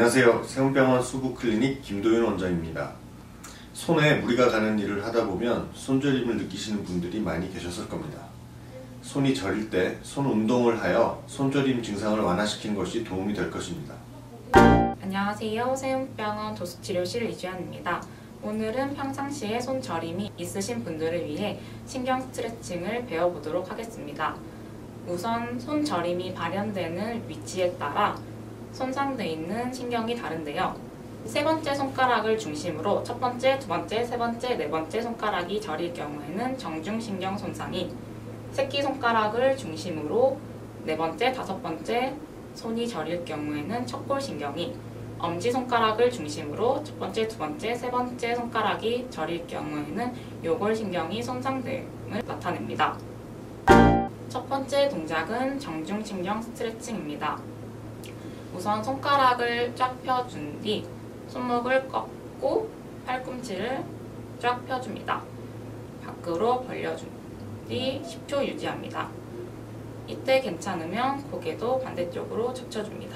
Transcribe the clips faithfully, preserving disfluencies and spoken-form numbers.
안녕하세요. 세운병원 수부클리닉 김도윤 원장입니다. 손에 무리가 가는 일을 하다 보면 손저림을 느끼시는 분들이 많이 계셨을 겁니다. 손이 저릴 때 손 운동을 하여 손저림 증상을 완화시키는 것이 도움이 될 것입니다. 안녕하세요. 세운병원 도수치료실 이주연입니다. 오늘은 평상시에 손저림이 있으신 분들을 위해 신경 스트레칭을 배워보도록 하겠습니다. 우선 손저림이 발현되는 위치에 따라 손상되어 있는 신경이 다른데요. 세 번째 손가락을 중심으로 첫 번째, 두 번째, 세 번째, 네 번째 손가락이 저릴 경우에는 정중신경 손상이, 새끼손가락을 중심으로 네 번째, 다섯 번째 손이 저릴 경우에는 척골신경이, 엄지손가락을 중심으로 첫 번째, 두 번째, 세 번째 손가락이 저릴 경우에는 요골신경이 손상됨을 나타냅니다. 첫 번째 동작은 정중신경 스트레칭입니다. 우선 손가락을 쫙 펴준 뒤 손목을 꺾고 팔꿈치를 쫙 펴줍니다. 밖으로 벌려준 뒤 십 초 유지합니다. 이때 괜찮으면 고개도 반대쪽으로 젖혀줍니다.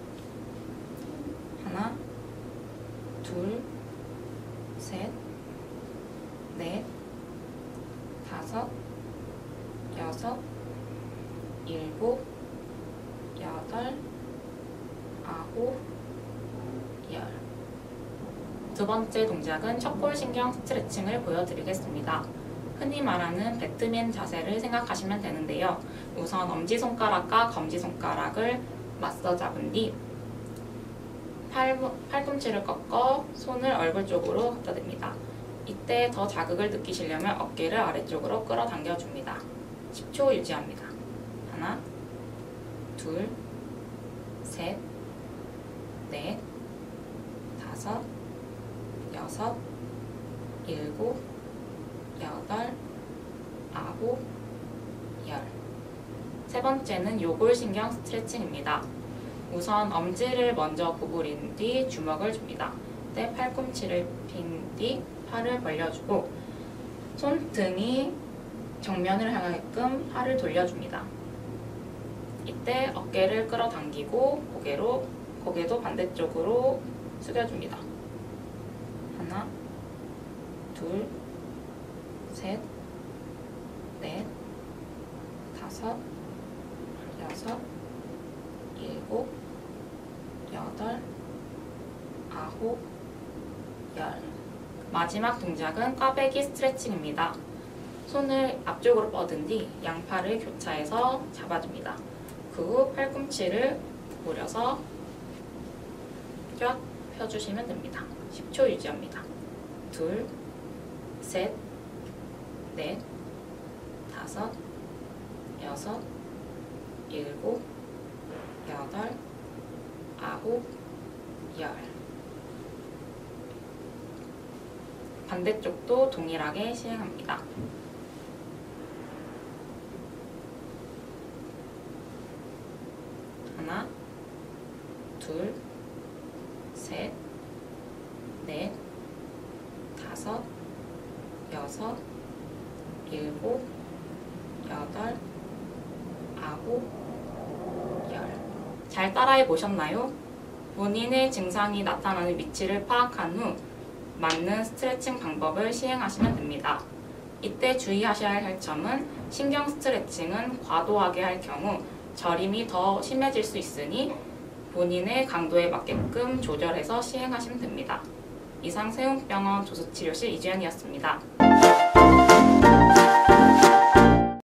하나, 둘, 셋, 넷, 다섯, 여섯, 일곱, 여덟, 아홉, 열. 두 번째 동작은 척골신경 스트레칭을 보여드리겠습니다. 흔히 말하는 배트맨 자세를 생각하시면 되는데요. 우선 엄지손가락과 검지손가락을 맞서 잡은 뒤 팔, 팔꿈치를 꺾어 손을 얼굴 쪽으로 갖다 댑니다. 이때 더 자극을 느끼시려면 어깨를 아래쪽으로 끌어당겨줍니다. 십 초 유지합니다. 하나, 둘, 셋, 넷, 다섯, 여섯, 일곱, 여덟, 아홉, 열. 세 번째는 요골신경 스트레칭입니다. 우선 엄지를 먼저 구부린 뒤 주먹을 줍니다. 이때 팔꿈치를 핀 뒤 팔을 벌려주고 손등이 정면을 향하게끔 팔을 돌려줍니다. 이때 어깨를 끌어당기고 고개로, 고개도 반대쪽으로 숙여줍니다. 하나, 둘, 셋, 넷, 다섯, 여섯, 일곱, 여덟, 아홉, 열. 마지막 동작은 꽈배기 스트레칭입니다. 손을 앞쪽으로 뻗은 뒤 양팔을 교차해서 잡아줍니다. 그 후 팔꿈치를 구부려서 쫙 펴주시면 됩니다. 십 초 유지합니다. 둘, 셋, 넷, 다섯, 여섯, 일곱, 여덟, 아홉, 열. 반대쪽도 동일하게 시행합니다. 하나, 둘, 셋, 넷, 다섯, 여섯, 일곱, 여덟, 아홉, 열. 잘 따라해 보셨나요? 본인의 증상이 나타나는 위치를 파악한 후 맞는 스트레칭 방법을 시행하시면 됩니다. 이때 주의하셔야 할 점은 신경 스트레칭은 과도하게 할 경우 저림이 더 심해질 수 있으니 본인의 강도에 맞게끔 조절해서 시행하시면 됩니다. 이상 세운병원 조수치료실 이주연이었습니다.